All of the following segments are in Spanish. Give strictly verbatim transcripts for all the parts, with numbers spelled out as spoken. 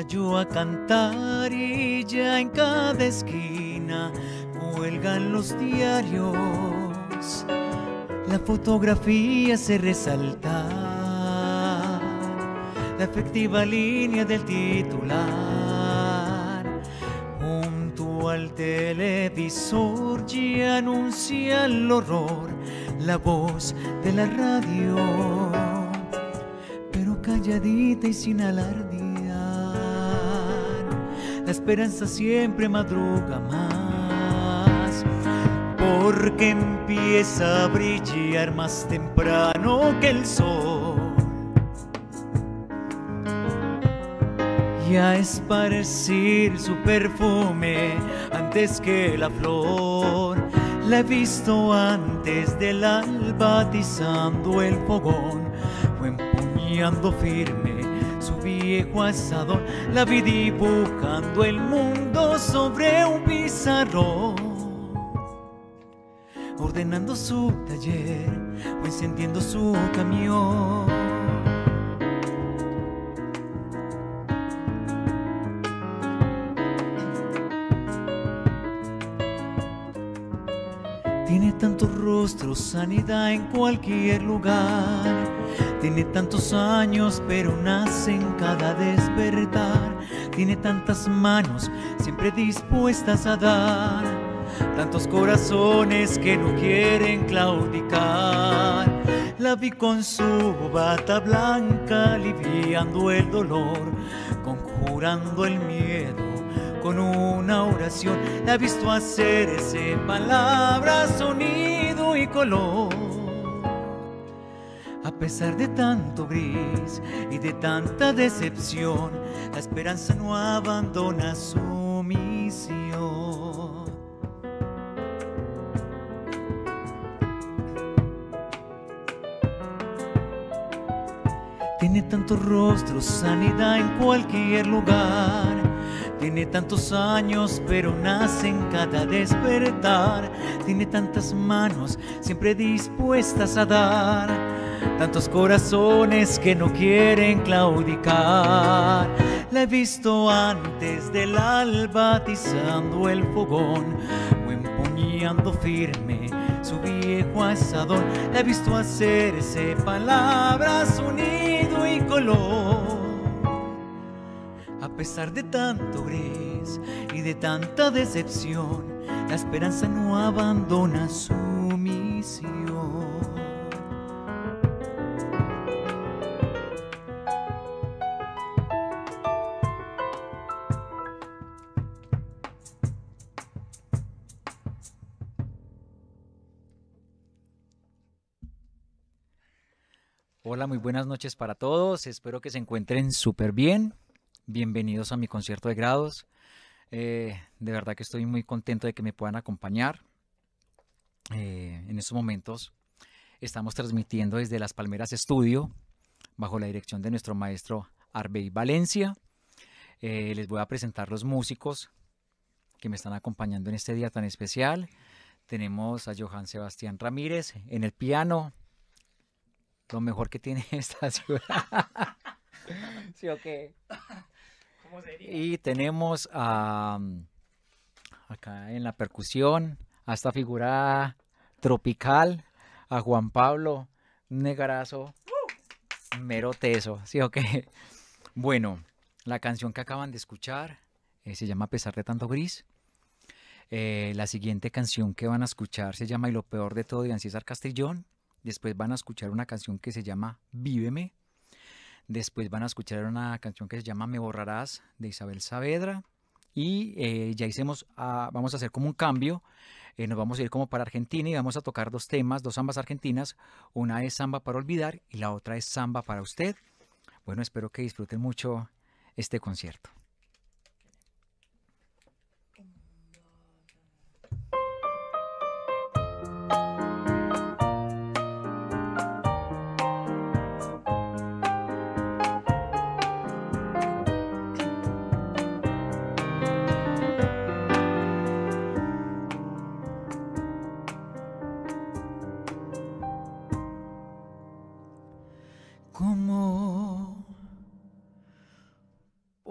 gallo a cantar y ya en cada esquina cuelgan los diarios. La fotografía se resalta, la efectiva línea del titular. Junto al televisor ya anuncia el horror, la voz de la radio, pero calladita y sin alardear. La esperanza siempre madruga más, porque empieza a brillar más temprano que el sol y a esparcir su perfume antes que la flor. La he visto antes del alba atizando el fogón o empuñando firme su viejo asadón. La vi dibujando el mundo sobre un pizarrón, ordenando su taller o encendiendo su camión. Tiene tantos rostros, sanidad en cualquier lugar. Tiene tantos años, pero nace en cada despertar. Tiene tantas manos, siempre dispuestas a dar. Tantos corazones que no quieren claudicar. La vi con su bata blanca, aliviando el dolor, conjurando el miedo con una oración. La he visto hacerse palabras, sonido y color. A pesar de tanto gris y de tanta decepción, la esperanza no abandona su misión. Tiene tantos rostros, sanidad en cualquier lugar. Tiene tantos años, pero nace en cada despertar. Tiene tantas manos, siempre dispuestas a dar. Tantos corazones que no quieren claudicar. La he visto antes del alba atizando el fogón o empuñando firme su viejo asadón. La he visto hacerse palabras, sonido y color. A pesar de tanto gris y de tanta decepción, la esperanza no abandona su misión. Hola, muy buenas noches para todos. Espero que se encuentren súper bien. Bienvenidos a mi concierto de grados. Eh, de verdad que estoy muy contento de que me puedan acompañar. Eh, en estos momentos estamos transmitiendo desde Las Palmeras Estudio, bajo la dirección de nuestro maestro Arbey Valencia. Eh, les voy a presentar los músicos que me están acompañando en este día tan especial. Tenemos a Johan Sebastián Ramírez en el piano, lo mejor que tiene esta ciudad. ¿Sí o qué? ¿Cómo sería? Y tenemos a, acá en la percusión a esta figura tropical, a Juan Pablo, un negarazo, mero teso. ¿Sí o qué? Bueno, la canción que acaban de escuchar eh, se llama A pesar de tanto gris. Eh, la siguiente canción que van a escuchar se llama Y lo peor de todo, de César Castrillón. Después van a escuchar una canción que se llama Víveme. Después van a escuchar una canción que se llama Me borrarás, de Isabel Saavedra. Y eh, ya hicimos, uh, vamos a hacer como un cambio. Eh, nos vamos a ir como para Argentina y vamos a tocar dos temas, dos zambas argentinas. Una es Samba para olvidar y la otra es Samba para usted. Bueno, espero que disfruten mucho este concierto.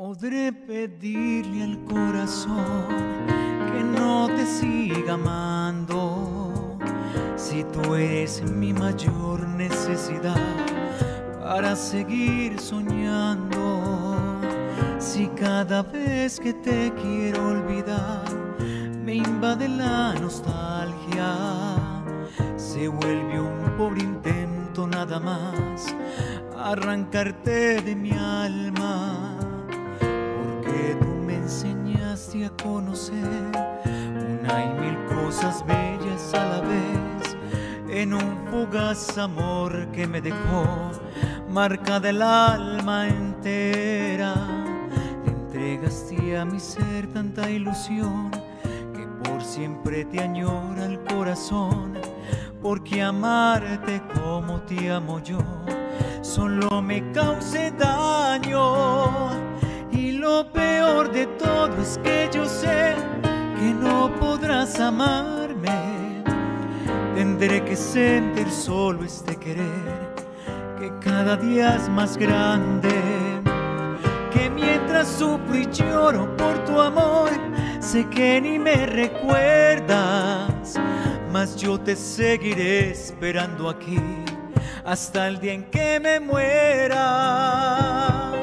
Podré pedirle al corazón que no te siga amando, si tú eres mi mayor necesidad para seguir soñando. Si cada vez que te quiero olvidar me invade la nostalgia, se vuelve un pobre intento nada más arrancarte de mi alma, porque tú me enseñaste a conocer una y mil cosas bellas a la vez, en un fugaz amor que me dejó marcada el alma entera. Le entregaste a mi ser tanta ilusión que por siempre te añora el corazón, porque amarte como te amo yo solo me cause daño. Y lo peor de todo es que yo sé que no podrás amarme. Tendré que sentir solo este querer que cada día es más grande, que mientras sufro y lloro por tu amor, sé que ni me recuerdas, mas yo te seguiré esperando aquí hasta el día en que me muera.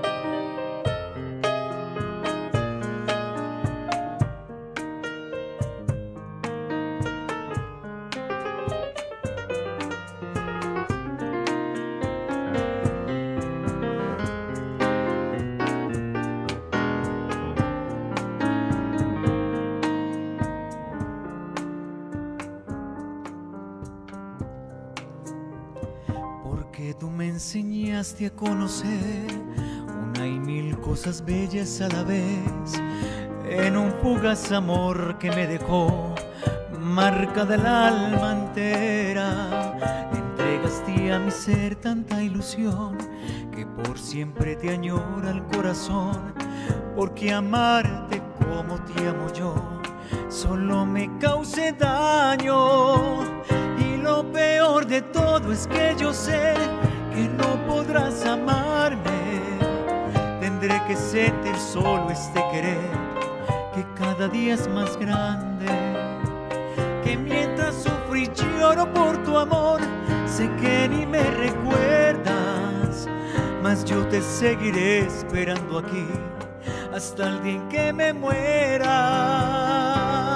Porque tú me enseñaste a conocer una y mil cosas bellas a la vez, en un fugaz amor que me dejó marca del alma entera. Le entregaste a mi ser tanta ilusión que por siempre te añora el corazón, porque amarte como te amo yo solo me cause daño. Y lo peor de todo es que yo sé que no podrás amarme. Tendré que sentir solo este querer que cada día es más grande, que mientras sufro y lloro por tu amor, sé que ni me recuerdas, mas yo te seguiré esperando aquí hasta el día en que me muera.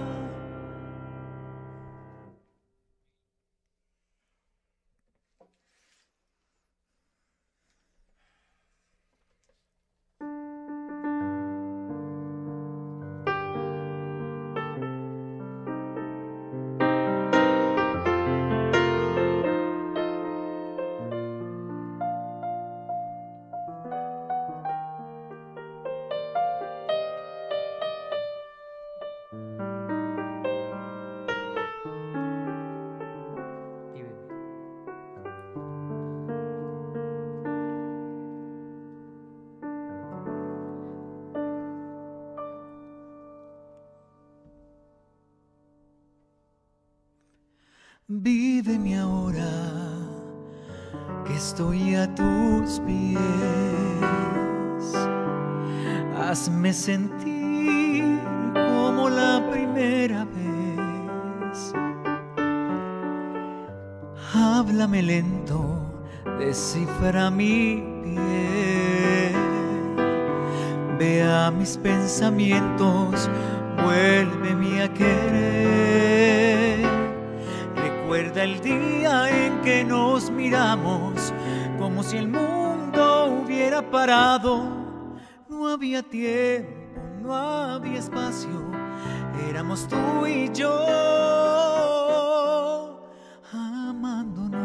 Víveme ahora que estoy a tus pies, hazme sentir como la primera vez. Háblame lento, descifra mi piel, ve a mis pensamientos, vuélveme a querer. Recuerda el día en que nos miramos como si el mundo hubiera parado. No había tiempo, no había espacio, éramos tú y yo amándonos.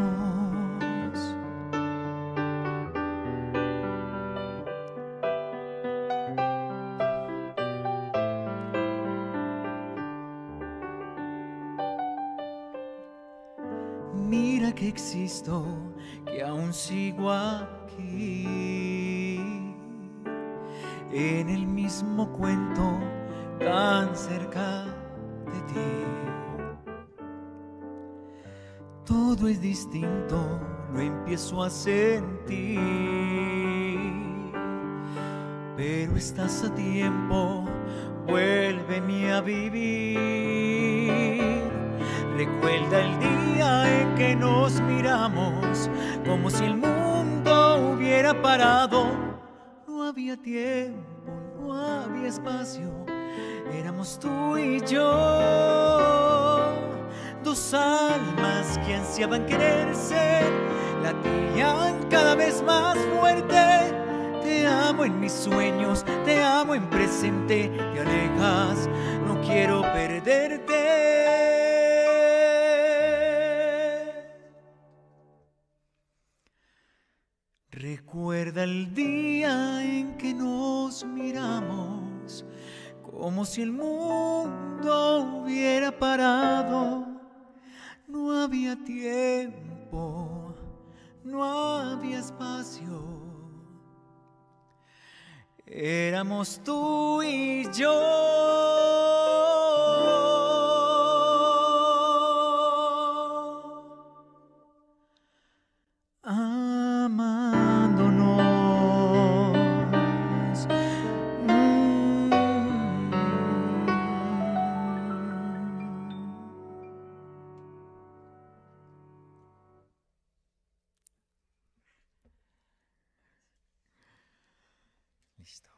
Mira que existo, que aún sigo aquí, en el mismo cuento, tan cerca de ti. Todo es distinto, lo empiezo a sentir, pero estás a tiempo, vuélveme a vivir. Recuerda el día en que nos miramos, como si el mundo hubiera parado. No había tiempo, no había espacio, éramos tú y yo, dos almas que ansiaban quererse, latían cada vez más fuerte. Te amo en mis sueños, te amo en presente, te alejas, no quiero perderte. Recuerda el día en que nos miramos, como si el mundo hubiera parado. No había tiempo, no había espacio, éramos tú y yo. Amándonos. Mm. Listo.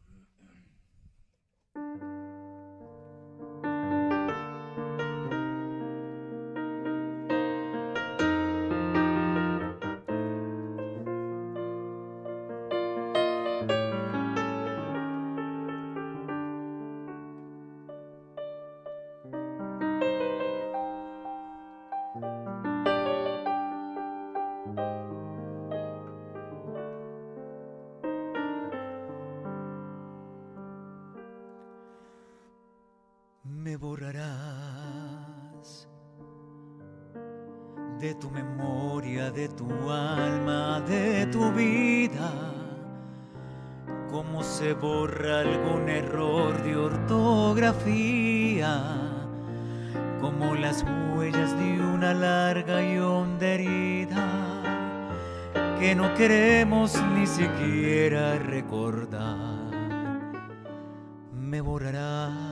Me borrarás de tu memoria, de tu alma, de tu vida, como se borra algún error de ortografía, como las huellas de una larga y honda herida que no queremos ni siquiera recordar. Me borrarás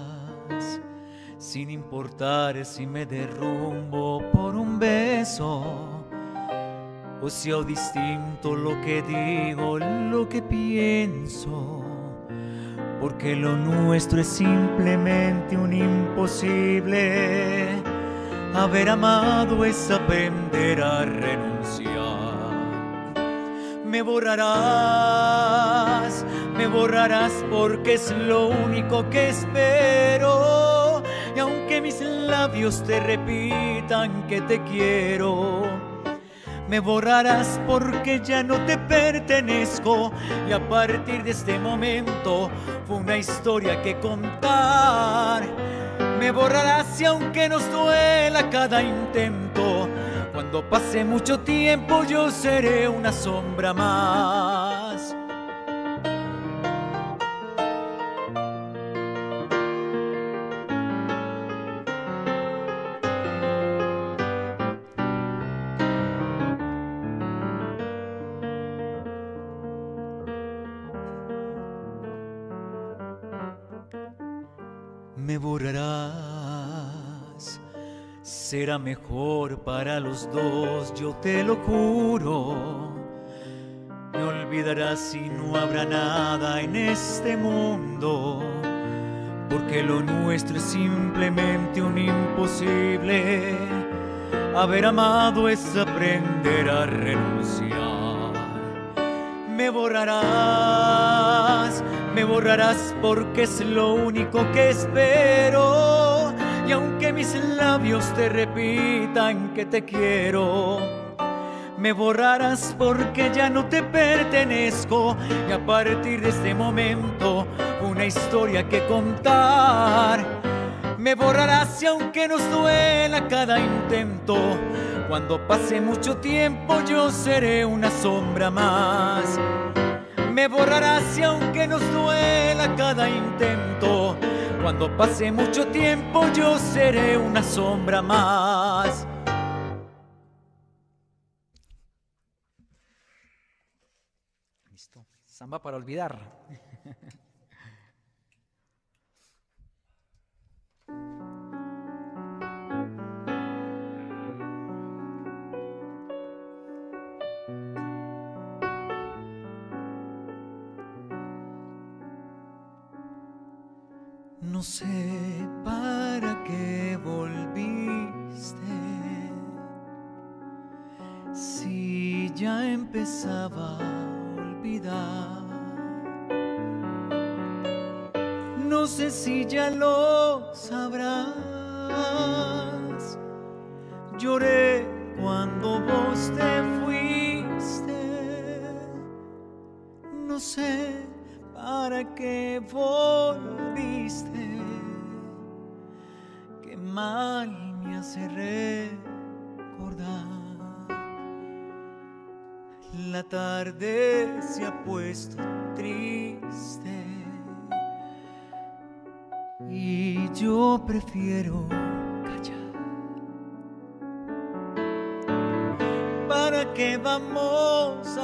sin importar si me derrumbo por un beso, o sea distinto lo que digo, lo que pienso, porque lo nuestro es simplemente un imposible. Haber amado es aprender a renunciar. Me borrarás, me borrarás porque es lo único que espero. Y aunque mis labios te repitan que te quiero, me borrarás porque ya no te pertenezco. Y a partir de este momento fue una historia que contar. Me borrarás y aunque nos duela cada intento, cuando pase mucho tiempo yo seré una sombra más. Me borrarás, será mejor para los dos, yo te lo juro. Me olvidarás y no habrá nada en este mundo, porque lo nuestro es simplemente un imposible. Haber amado es aprender a renunciar. Me borrarás, me borrarás porque es lo único que espero. Y aunque mis labios te repitan que te quiero, me borrarás porque ya no te pertenezco. Y a partir de este momento una historia que contar. Me borrarás y aunque nos duela cada intento, cuando pase mucho tiempo yo seré una sombra más. Me borrarás y aunque nos duela cada intento, cuando pase mucho tiempo yo seré una sombra más. Listo. Samba para olvidar. No sé para qué volviste, si ya empezaba a olvidar. No sé si ya lo sabrás. Lloré cuando vos te fuiste. No sé para qué volviste. Qué mal me hace recordar. La tarde se ha puesto triste y yo prefiero callar. ¿Para qué vamos a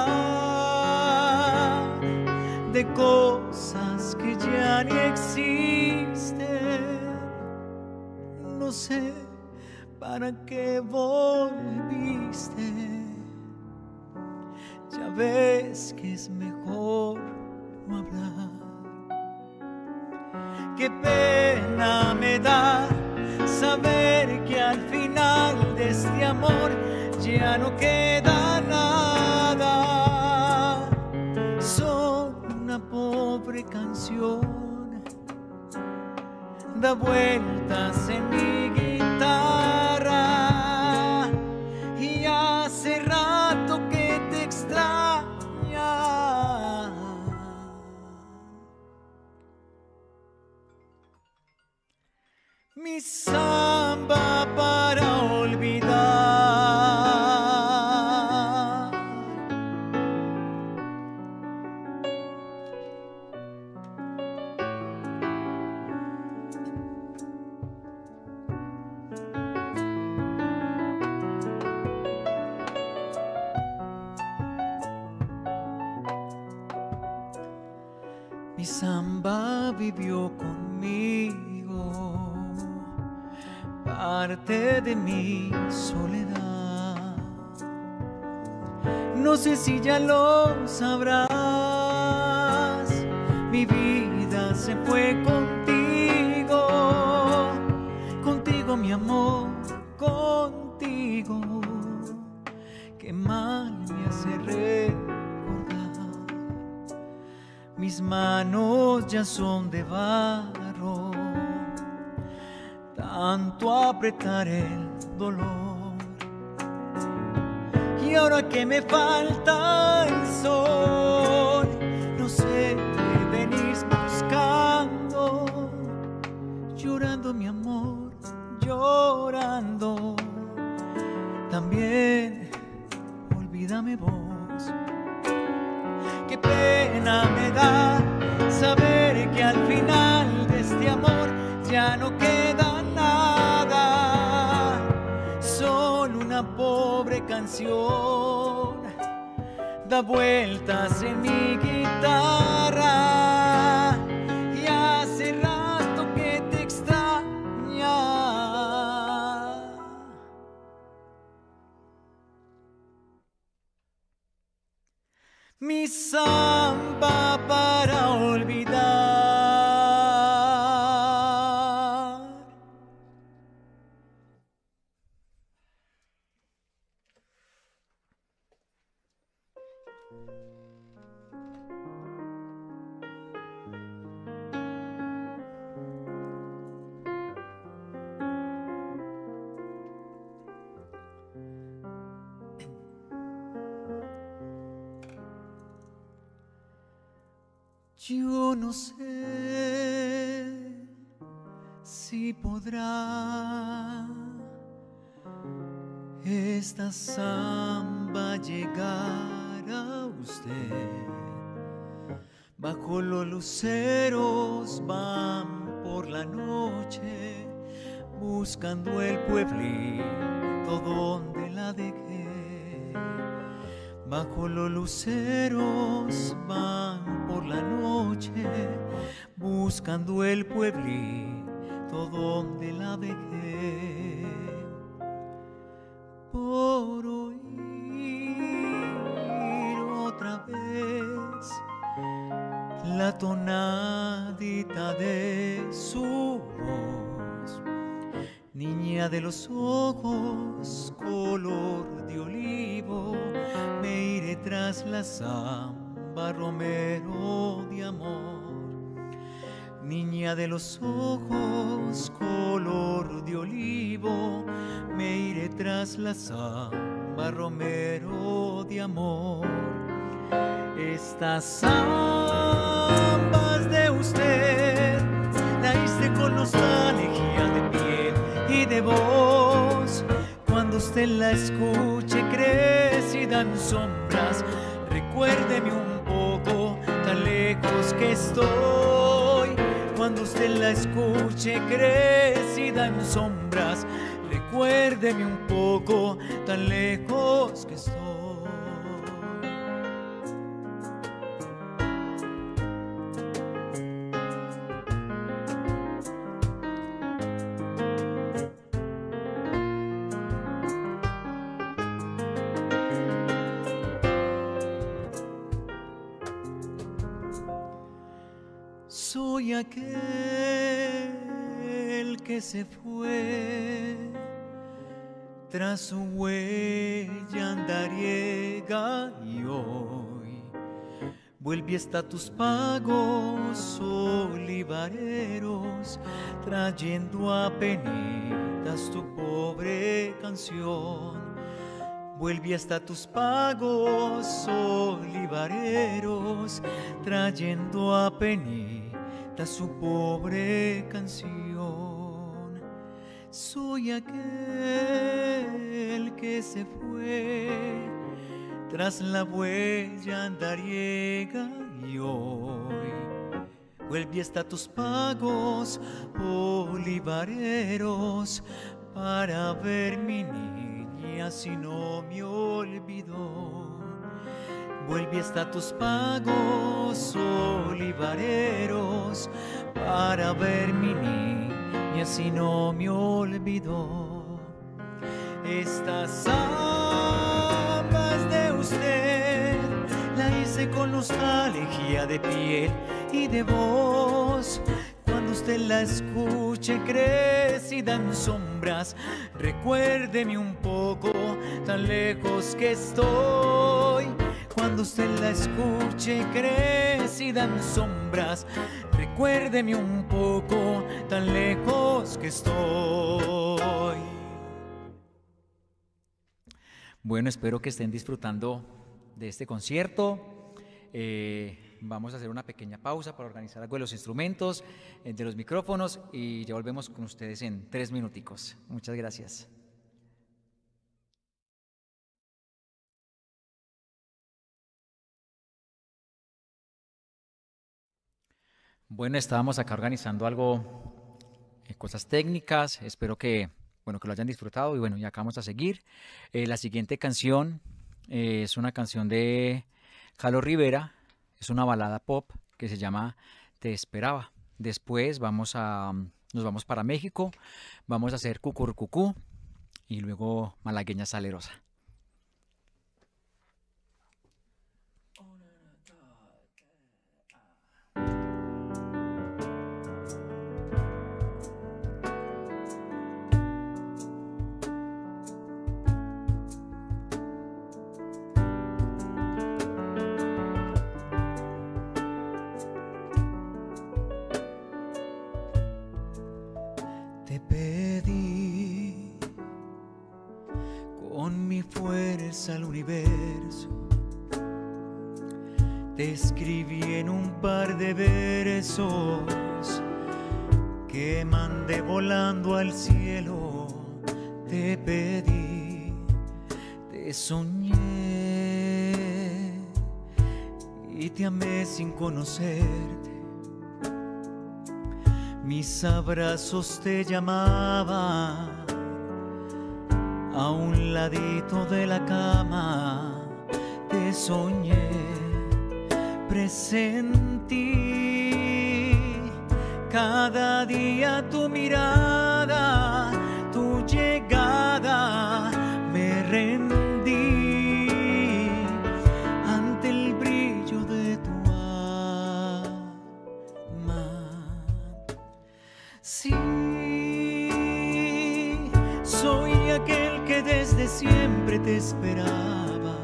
hablar de cosas que ya ni existen? No sé para qué volviste. Ya ves que es mejor no hablar. Qué pena me da saber que al final de este amor ya no queda nada. Solo una pobre canción da vueltas en mi guitarra y hace rato que te extraña. Mi samba para olvidar. Mi samba vivió conmigo parte de mi soledad. No sé si ya lo sabrás. Mi vida se fue contigo, contigo mi amor, contigo. Qué mal me hace recordar. Mis manos ya son de barro, tanto apretar el dolor. Y ahora que me falta el sol, no sé qué venís buscando. Llorando mi amor, llorando. También olvídame vos. Qué pena me da saber que al final de este amor ya no queda nada, solo una pobre canción da vueltas en mi guitarra y hace rato que te extraña. Mi samba para olvidar. Yo no sé si podrá esta samba llegar a usted. Bajo los luceros van por la noche buscando el pueblito donde la dejé. Bajo los luceros van por la noche, buscando el pueblito donde la dejé. Por oír otra vez la tonadita de su voz, niña de los ojos color de olivo, me iré tras la samba, romero de amor. Niña de los ojos color de olivo, me iré tras la samba, romero de amor. Estas zambas de usted la hice con nostalgia de piel y de voz. Cuando usted la escuche crecida en sombras, recuérdeme un poco, tan lejos que estoy. Cuando usted la escuche crecida en sombras, recuérdeme un poco, tan lejos que estoy. Soy aquel que se fue, tras su huella andariega, y hoy vuelve hasta tus pagos olivareros, trayendo a penitas tu pobre canción. Vuelve hasta tus pagos olivareros, trayendo a penitas su pobre canción. Soy aquel que se fue tras la huella andariega, y hoy vuelve hasta tus pagos olivareros para ver mi niña si no me olvidó. Vuelve hasta tus pagos olivareros para ver mi niña si no me olvidó. Estas zambas de usted la hice con nostalgia de piel y de voz. Cuando usted la escuche crecida en sombras, recuérdeme un poco, tan lejos que estoy. Cuando usted la escuche crecida en sombras, recuérdeme un poco, tan lejos que estoy. Bueno, espero que estén disfrutando de este concierto. Eh, vamos a hacer una pequeña pausa para organizar algo de los instrumentos, eh, de los micrófonos, y ya volvemos con ustedes en tres minuticos. Muchas gracias. Bueno, estábamos acá organizando algo, eh, cosas técnicas. Espero que, bueno, que lo hayan disfrutado, y bueno, ya acá vamos a seguir. Eh, la siguiente canción eh, es una canción de Carlos Rivera, es una balada pop que se llama Te Esperaba. Después vamos a, nos vamos para México, vamos a hacer Cucurcucú y luego Malagueña Salerosa. Te pedí con mi fuerza al universo, te escribí en un par de versos que mandé volando al cielo. Te pedí, te soñé y te amé sin conocerte. Mis abrazos te llamaban a un ladito de la cama. Te soñé, presentí cada día tu mirada, tu llegada. Me rendí ante el brillo de tu alma. Sí, soy aquel que desde siempre te esperaba.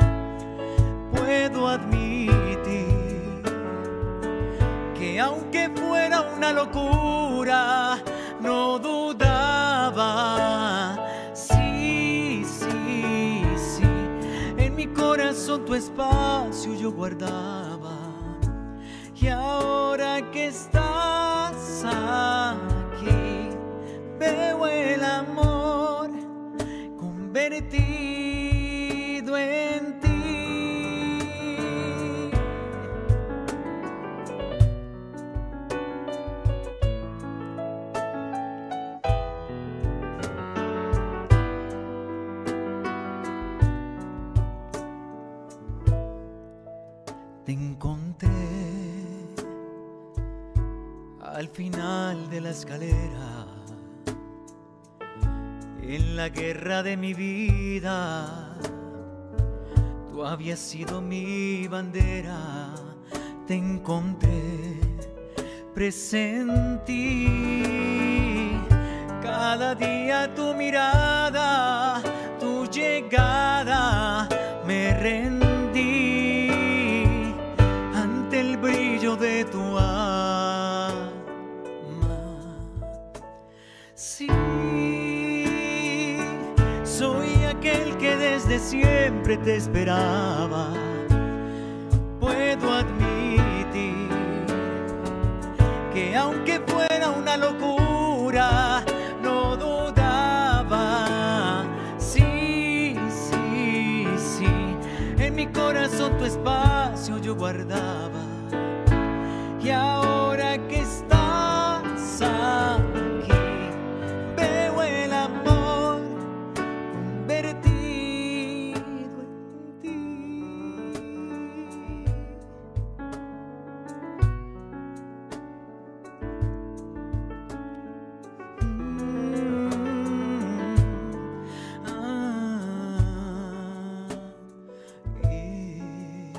Puedo admitir que aunque fuera una locura, no dudaba. Sí, sí, sí, en mi corazón tu espacio yo guardaba. Y ahora que estás aquí, veo el amor convertido en ti. Te encontré al final de la escalera, en la guerra de mi vida. Tú habías sido mi bandera. Te encontré, presentí cada día tu mirada, tu llegada. Me rendí ante el brillo de tu alma. Sí, soy aquel que desde siempre te esperaba. Puedo admitir que aunque fuera una locura, no dudaba. Sí, sí, sí, en mi corazón tu espacio yo guardaba. Y ahora que estás aquí, veo el amor convertido en ti. Mm, ah, eh.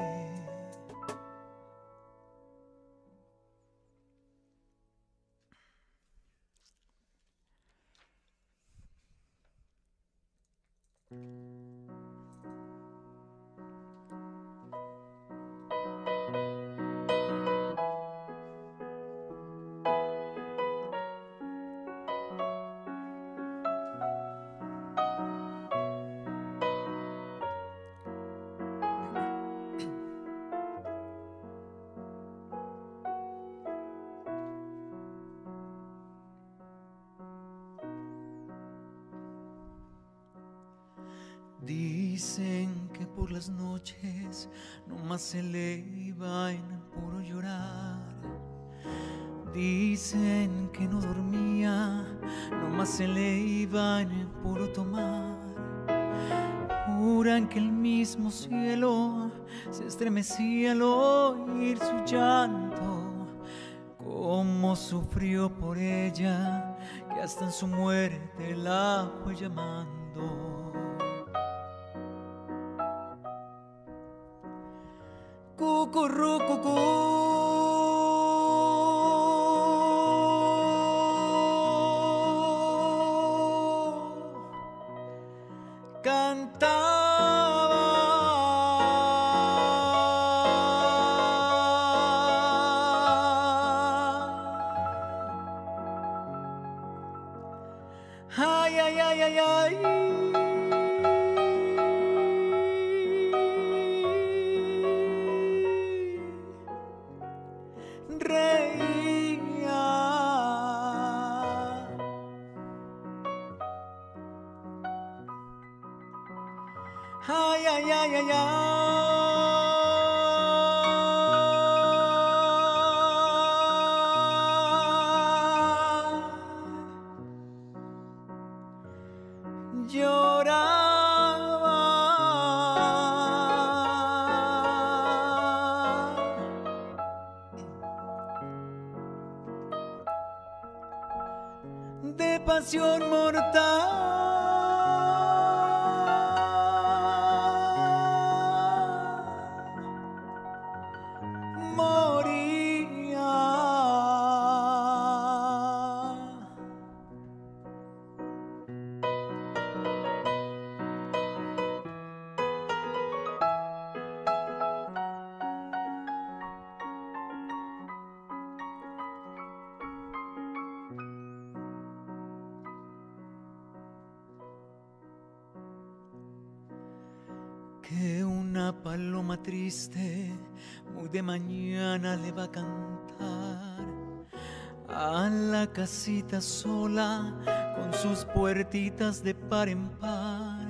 Dicen que por las noches nomás se le iba en puro llorar. Dicen que no dormía, nomás se le iba en puro tomar. Juran que el mismo cielo se estremecía al oír su llanto. Cómo sufrió por ella, que hasta en su muerte la fue llamando. Cucurrucucú, cantaba. Ay, ay, ay, ay, ay. Reía. Ay, ay, ay, ay, ay. Lloraba. pasión mortal. Que una paloma triste muy de mañana le va a cantar a la casita sola con sus puertitas de par en par.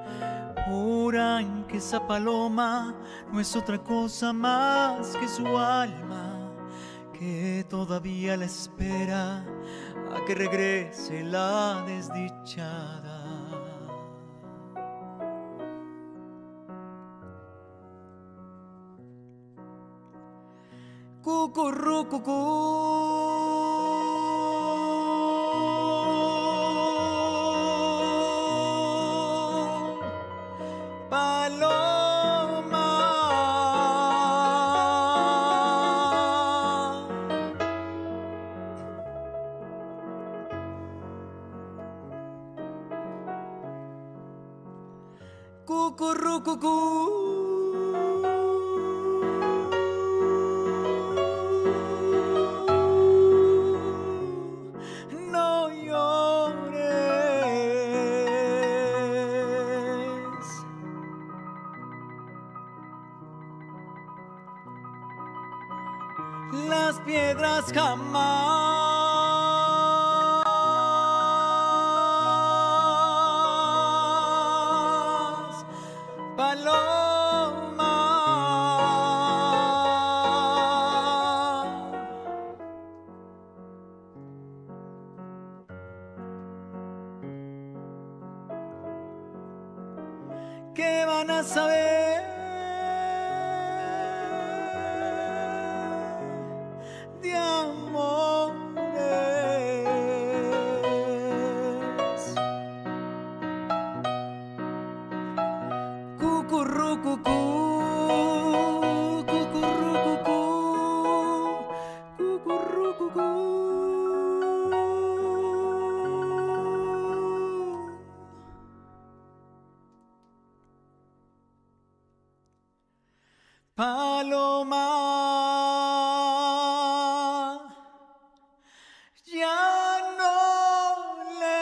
Juran que esa paloma no es otra cosa más que su alma, que todavía la espera a que regrese la desdichada. Cucurrucucú, paloma. Cucurrucucú. Las piedras jamás, paloma. ¿Qué van a saber de amores? Cucurrucucú, cucurrucucú, cucurrucucú. Paloma, ya no le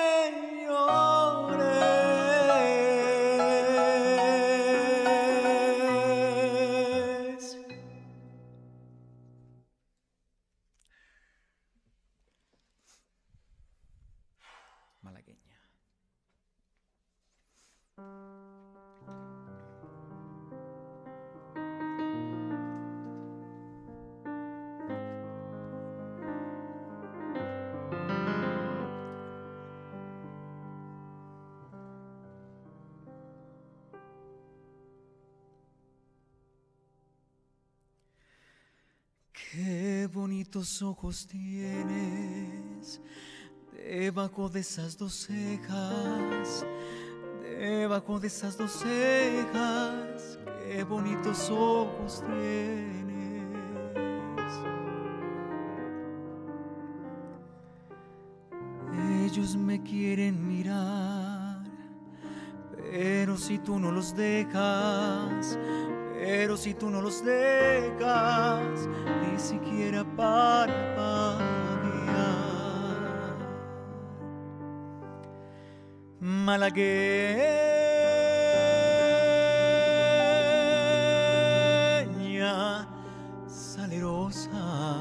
llores. Malagueña. Qué bonitos ojos tienes debajo de esas dos cejas, debajo de esas dos cejas. Qué bonitos ojos tienes. Ellos me quieren mirar, pero si tú no los dejas, pero si tú no los dejas, ni siquiera parpadear. Malagueña salerosa,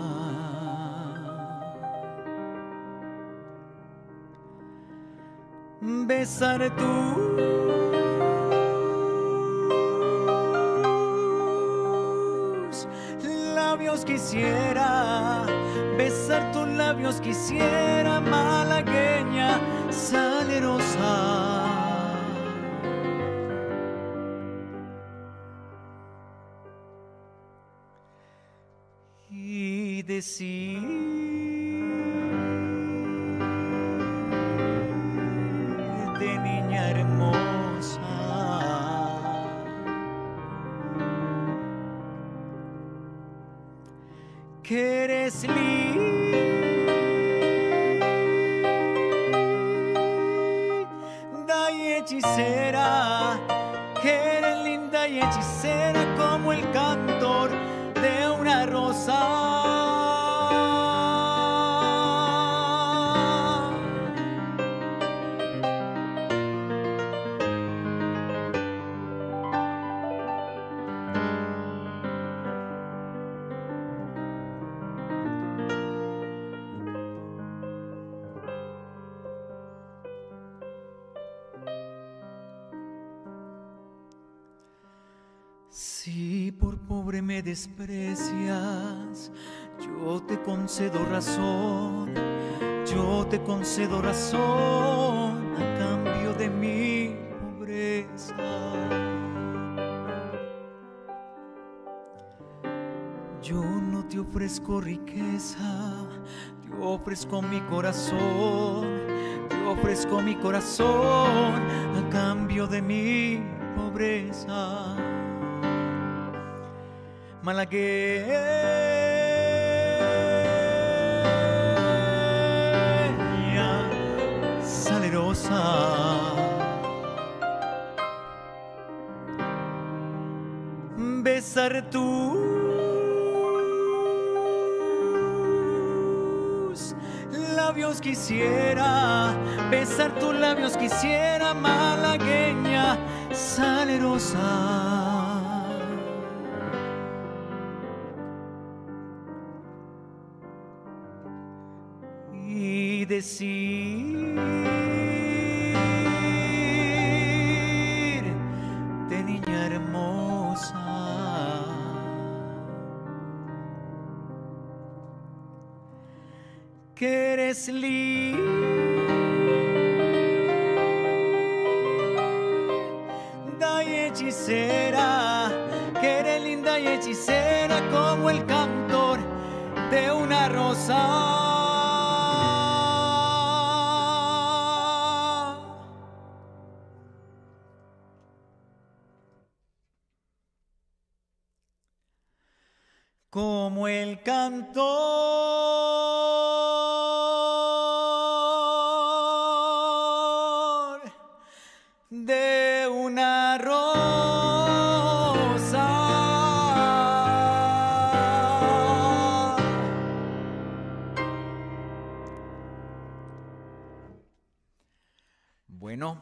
besar tus labios quisiera, besar tus labios quisiera, malagueña salerosa. Y decir que eres linda y hechicera, que eres linda y hechicera como el cantor de una rosa. Si por pobre me desprecias, yo te concedo razón, yo te concedo razón a cambio de mi pobreza. Yo no te ofrezco riqueza, te ofrezco mi corazón, te ofrezco mi corazón a cambio de mi pobreza. Malagueña salerosa, besar tus labios quisiera, besar tus labios quisiera, malagueña salerosa. Y decir de niña hermosa, que eres linda y hechicera, que eres linda y hechicera como el cantor de una rosa. Como el cantor de una rosa. Bueno,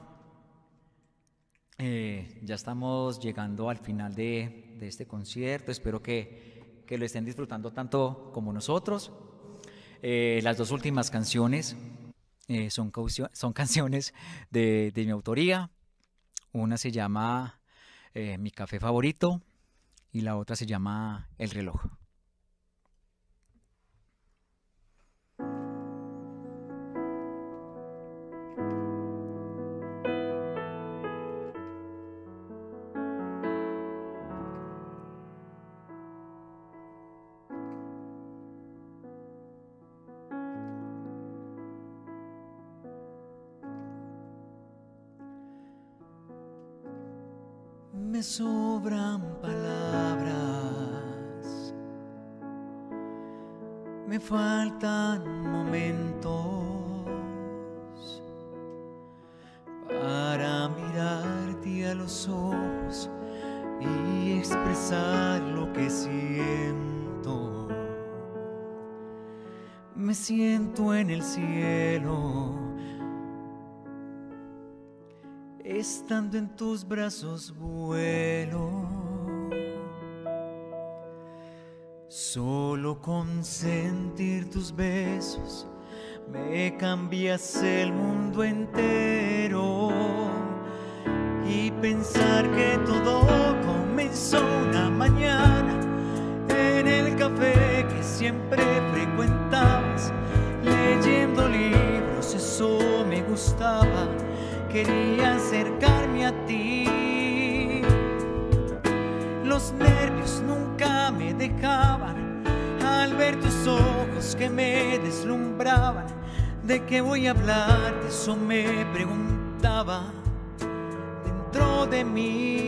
eh, ya estamos llegando al final de, de este concierto. Espero que que lo estén disfrutando tanto como nosotros. Eh, las dos últimas canciones eh, son, son canciones de, de mi autoría. Una se llama eh, Mi café favorito y la otra se llama El reloj. Me sobran palabras, me faltan momentos para mirarte a los ojos y expresar lo que siento. Me siento en el cielo, estando en tus brazos vuelo. Solo con sentir tus besos me cambias el mundo entero. Y pensar que todo comenzó una mañana en el café que siempre frecuentabas, leyendo libros, eso me gustaba. Quería acercarme a ti. Los nervios nunca me dejaban al ver tus ojos que me deslumbraban. ¿De qué voy a hablar? De eso me preguntaba dentro de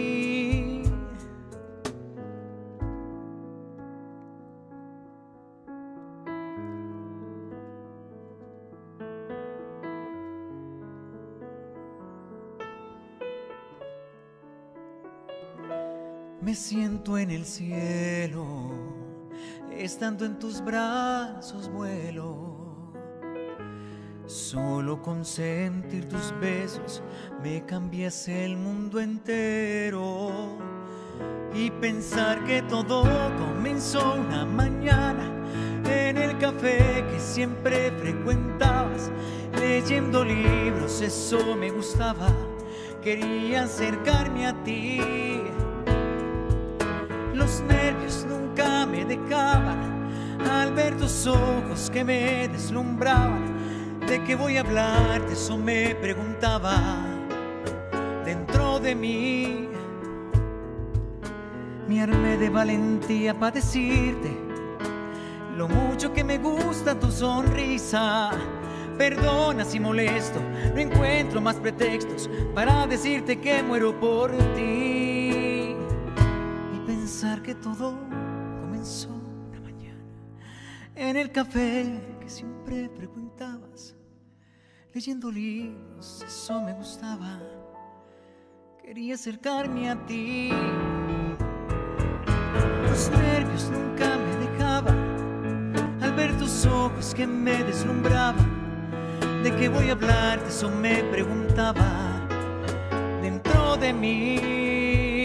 mí. Me siento en el cielo, estando en tus brazos vuelo. Solo con sentir tus besos me cambias el mundo entero. Y pensar que todo comenzó una mañana en el café que siempre frecuentabas, leyendo libros, eso me gustaba. Quería acercarme a ti. Los nervios nunca me dejaban al ver tus ojos que me deslumbraban. ¿De qué voy a hablar? De eso me preguntaba dentro de mí. Me armé de valentía para decirte lo mucho que me gusta tu sonrisa. Perdona si molesto, no encuentro más pretextos para decirte que muero por ti. Y pensar que todo comenzó una mañana en el café que siempre frecuentabas, leyendo libros, eso me gustaba. Quería acercarme a ti. Los nervios nunca me dejaban al ver tus ojos que me deslumbraban. ¿De qué voy a hablar? De eso me preguntaba dentro de mí.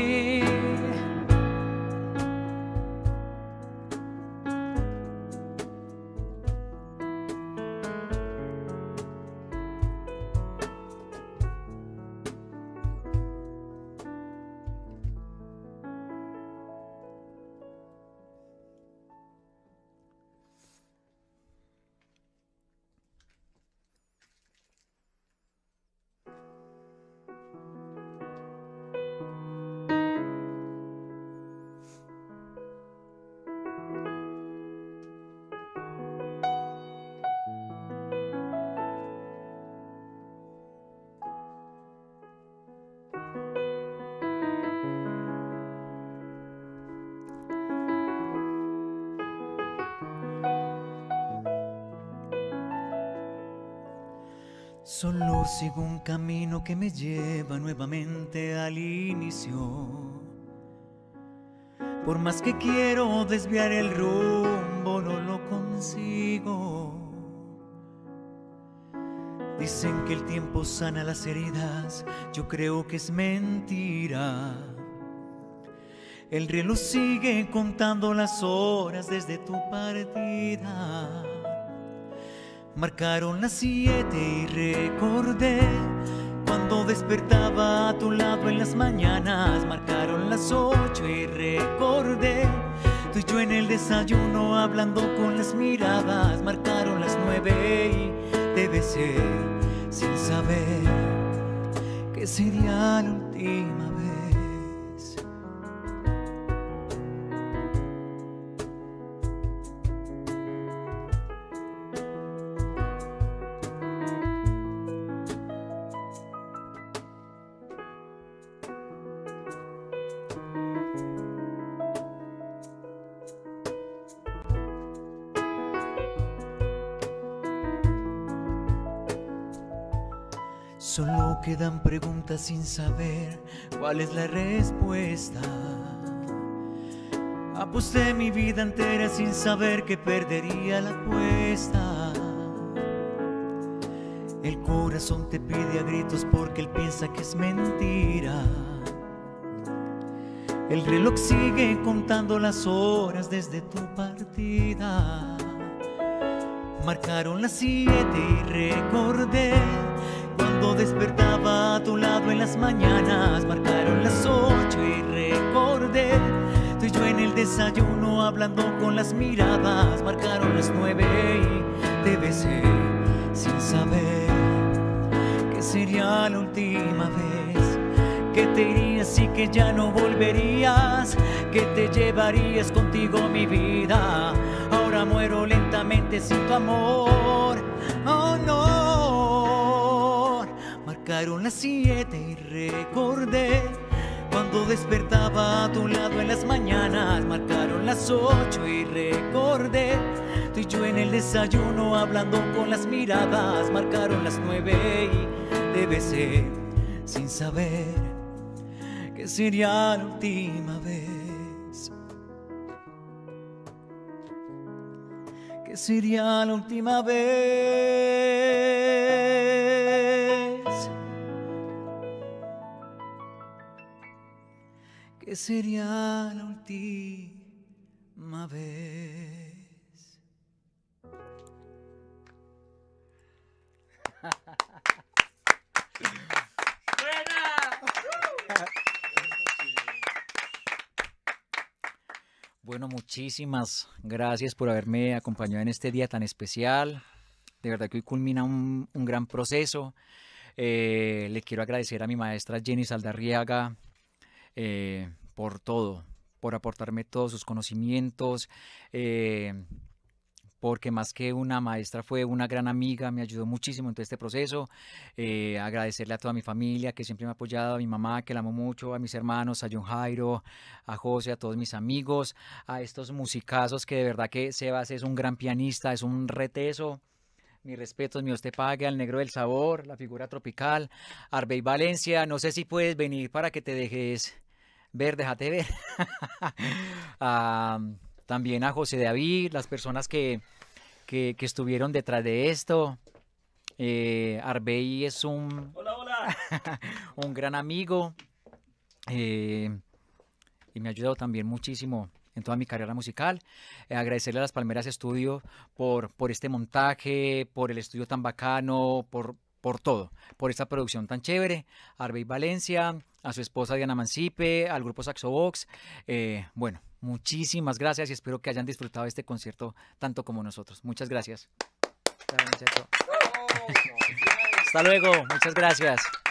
Solo sigo un camino que me lleva nuevamente al inicio. Por más que quiero desviar el rumbo, no lo consigo. Dicen que el tiempo sana las heridas, yo creo que es mentira. El reloj sigue contando las horas desde tu partida. Marcaron las siete y recordé cuando despertaba a tu lado en las mañanas. Marcaron las ocho y recordé tú y yo en el desayuno hablando con las miradas. Marcaron las nueve y te besé sin saber que sería la última vez. Solo quedan preguntas sin saber cuál es la respuesta. Aposté mi vida entera sin saber que perdería la apuesta. El corazón te pide a gritos porque él piensa que es mentira. El reloj sigue contando las horas desde tu partida. Marcaron las siete y recordé cuando despertaba a tu lado en las mañanas. Marcaron las ocho y recordé tú y yo en el desayuno hablando con las miradas. Marcaron las nueve y te besé sin saber que sería la última vez. Que te irías y que ya no volverías, que te llevarías contigo mi vida. Ahora muero lentamente sin tu amor. Oh no. Marcaron las siete y recordé cuando despertaba a tu lado en las mañanas. Marcaron las ocho y recordé tú y yo en el desayuno hablando con las miradas. Marcaron las nueve y te besé sin saber que que sería la última vez, que sería la última vez, que sería la última vez. Bueno, muchísimas gracias por haberme acompañado en este día tan especial. De verdad que hoy culmina un, un gran proceso. Eh, le quiero agradecer a mi maestra Jenny Saldarriaga eh, por todo, por aportarme todos sus conocimientos, eh, porque más que una maestra fue una gran amiga, me ayudó muchísimo en todo este proceso. Eh, agradecerle a toda mi familia que siempre me ha apoyado, a mi mamá que la amo mucho, a mis hermanos, a John Jairo, a José, a todos mis amigos, a estos musicazos que de verdad que Sebas es un gran pianista, es un reteso. Mis respetos, mi Dios te pague, al Negro del Sabor, la figura tropical, Arbey Valencia, no sé si puedes venir para que te dejes ver, déjate ver. Ah, también a José David, las personas que, que, que estuvieron detrás de esto. Eh, Arbey es un, Hola, hola. un gran amigo eh, y me ha ayudado también muchísimo en toda mi carrera musical. Eh, agradecerle a las Palmeras Estudio por, por este montaje, por el estudio tan bacano, por, por todo, por esta producción tan chévere. A Arbey Valencia, a su esposa Diana Mancipe, al grupo Saxo Box. Eh, bueno, muchísimas gracias y espero que hayan disfrutado de este concierto tanto como nosotros. Muchas gracias. Hasta luego, muchas gracias.